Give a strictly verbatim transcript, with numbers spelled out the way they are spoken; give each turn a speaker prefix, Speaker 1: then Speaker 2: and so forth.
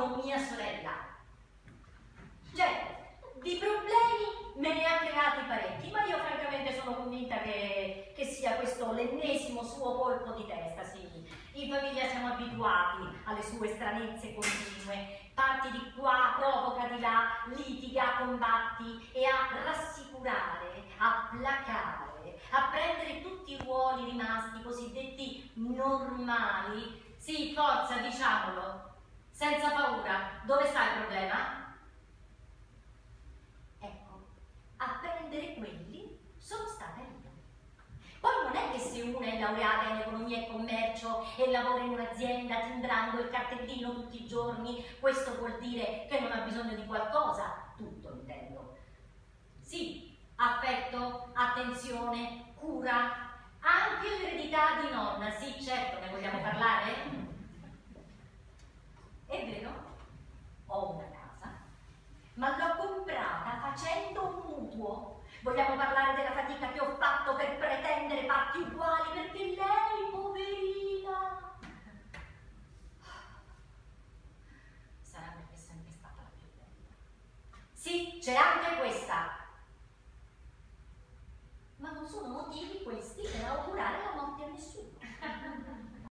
Speaker 1: sono mia sorella. Cioè, di problemi me ne ha creati parecchi, ma io francamente sono convinta che, che sia questo l'ennesimo suo colpo di testa, sì. In famiglia siamo abituati alle sue stranezze continue, parti di qua, provoca di là, litiga, combatti, e a rassicurare, a placare, a prendere tutti i ruoli rimasti cosiddetti normali. Sì, forza, diciamolo, senza paura. Dove sta il problema? A prendere quelli sono stata io. Poi non è che se una è laureata in economia e commercio e lavora in un'azienda timbrando il cartellino tutti i giorni, questo vuol dire che non ha bisogno di qualcosa, tutto intendo. Sì, affetto, attenzione, cura, anche l'eredità di nonna, sì certo, ne vogliamo parlare? È vero, ho una casa, ma l'ho comprata facendo un mutuo. Vogliamo parlare della fatica che ho fatto per pretendere parti uguali, perché lei, poverina, sarà perché è sempre stata la più bella. Sì, c'è anche questa. Ma non sono motivi questi per augurare la morte a nessuno.